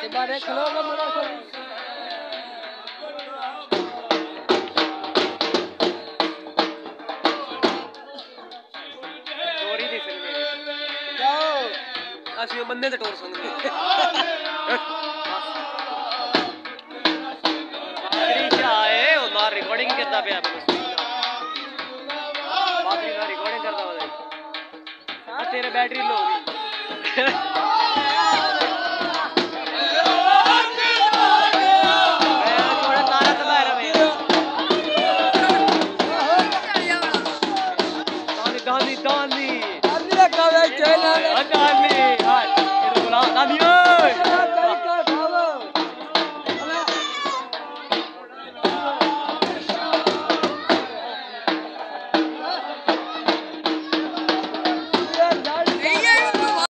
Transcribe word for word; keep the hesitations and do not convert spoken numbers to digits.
बारे खलोगा मेरा सब चोरी दी फिल्म जाओ असली बंदे ते टोर सुन आखिरी चाहे ना रिकॉर्डिंग करता पे बाकी ना रिकॉर्डिंग करता वाला तेरे बैटरी लो होगी Dani, Dani, Dani. Dani,